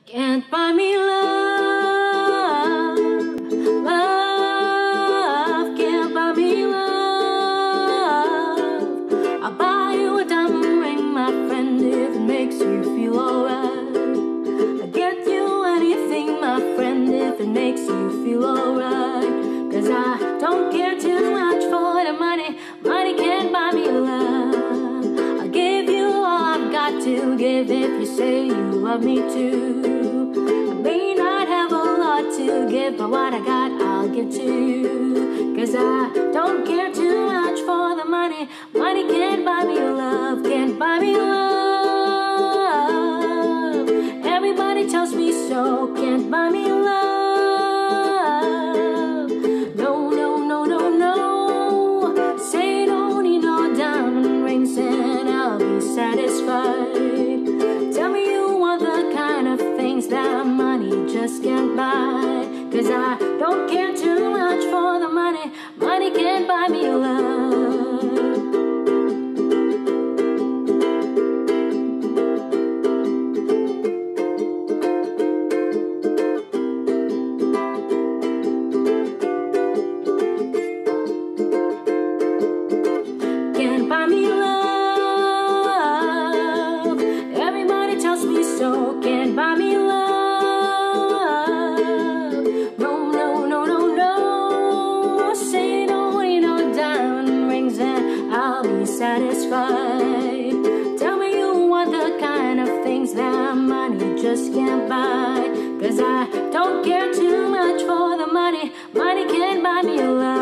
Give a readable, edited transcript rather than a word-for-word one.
Can't buy me love, love can't buy me love. I'll buy you a diamond ring, my friend, if it makes you feel alright. I'll get you anything, my friend, if it makes you feel alright. 'Cause I don't care too much for the money, money can't buy me love. I'll give you all I've got to give if you say you love me too. May not have a lot to give, but what I got I'll give to you. 'Cause I don't care too much for the money, money can't buy me love, can't buy me love. Everybody tells me so, can't buy me love. No, no, no, no, no. Say don't need no diamond rings and I'll be satisfied. Tell me you want the kind of things that money just can't buy. 'Cause I don't care too much for the money, money can't buy me love. Can't buy me love. Everybody tells me so, can't buy me love. Satisfied. Tell me you want the kind of things that money just can't buy. 'Cause I don't care too much for the money, money can't buy me love.